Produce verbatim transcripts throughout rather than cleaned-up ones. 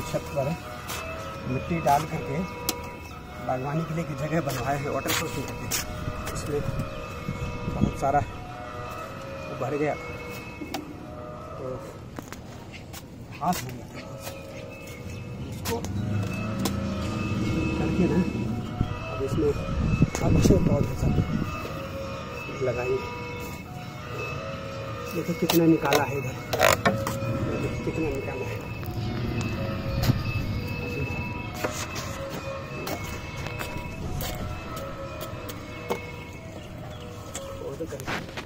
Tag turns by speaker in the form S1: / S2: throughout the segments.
S1: छत पर मिट्टी डाल करके बागवानी के लिए की जगह बनवाए हैं, वाटर प्रूफिंग करके। इसमें बहुत सारा भर गया तो घास हो गया, इसको करके ना अब इसमें अच्छे पौधे सब लगाएंगे। देखो कितना निकाला है इधर, कितना निकाला है। पौधे करेंगे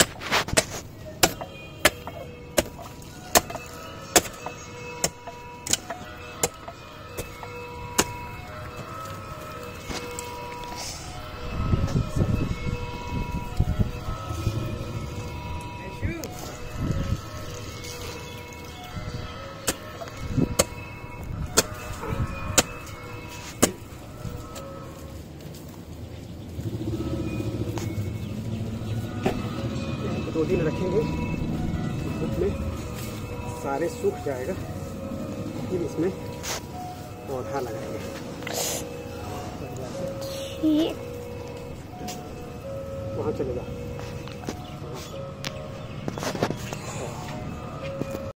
S1: दो दिन रखेंगे, धूप में सारे सूख जाएगा, फिर इसमें पौधा लगाएंगे। वहाँ चले जाओ।